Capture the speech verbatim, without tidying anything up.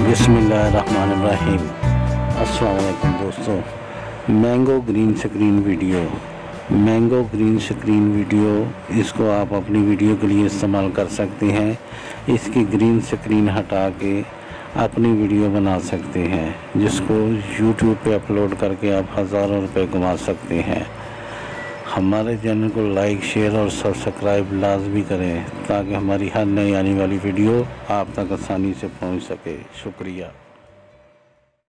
बिस्मिल्लाहिर्रहमानिर्रहीम। अस्सलाम वालेकुम दोस्तों। Mango green screen video mango green screen video इसको आप अपनी वीडियो के लिए इस्तेमाल कर सकते हैं। इसकी ग्रीन स्क्रीन हटा के अपनी वीडियो बना सकते हैं, जिसको यूट्यूब पे अपलोड करके आप हज़ारों रुपए कमा सकते हैं। हमारे चैनल को लाइक, शेयर और सब्सक्राइब लाजमी करें ताकि हमारी हर नई आने वाली वीडियो आप तक आसानी से पहुंच सके। शुक्रिया।